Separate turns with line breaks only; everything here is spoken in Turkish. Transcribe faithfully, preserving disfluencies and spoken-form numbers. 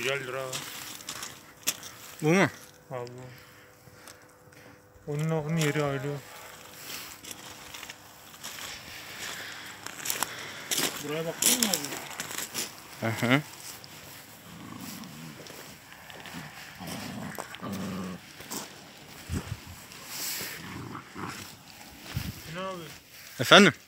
Güzeldir ha.
Bu mu?
Abi. Onun, onun yeri ayrı. Buraya baktın mı abi?
Hı hı.
Ne abi?
Efendim?